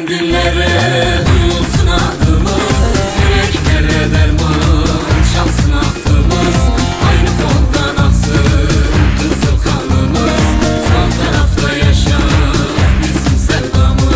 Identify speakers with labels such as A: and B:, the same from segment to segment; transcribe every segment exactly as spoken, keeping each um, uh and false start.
A: dillere duyulsun adımız, yüreklere derman çalsın aklımız. Aynı koldan aksın kızıl kanımız, sol tarafta yaşar bizim sevdamız.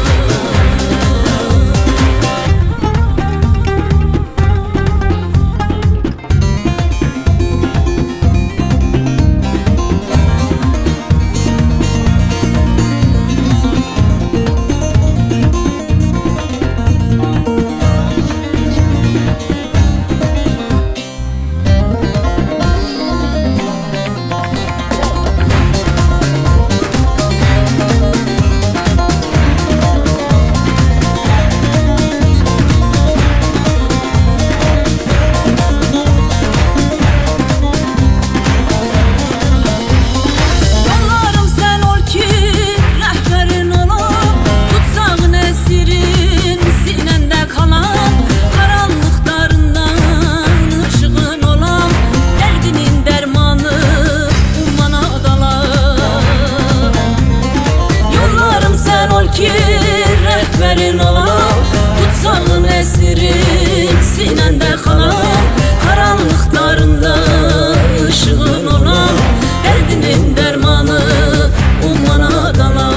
A: Rehberin olam, tutsağın esirin sinende kalan, karanlıklarında ışığın olam, derdinin dermanı ummana dalan.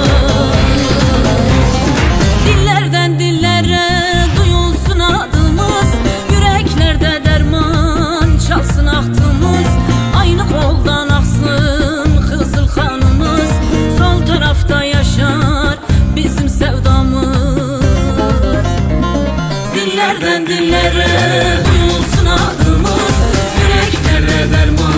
A: Dillerden dillere duyulsun adımız, yüreklerde derman çalsın ahtımız. Aynı koldan aksın kızıl kanımız, sol tarafta yaşar bizim sevdamız. Dillerden dillere duyulsun adımız, yüreklere derman